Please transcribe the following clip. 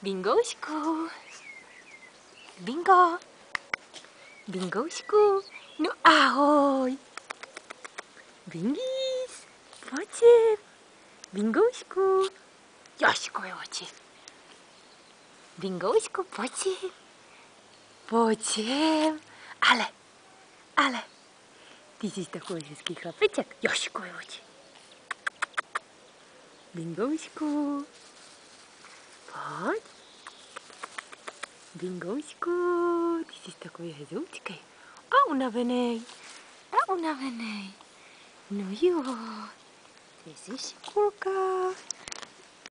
Bingoušku. Bingo. Bingoušku. No ahoj. Bingis. Pojď sem. Bingoušku. Jožkové oči. Bingoušku, pojď sem. Pojď sem. Ale. Ty jsi takový hezký chlapeček. Jožkové oči. Bingoušku. Pojď. Bingoušku, ty jsi takový hezoučkej. A unavenej. No jo, ty jsi šikulka.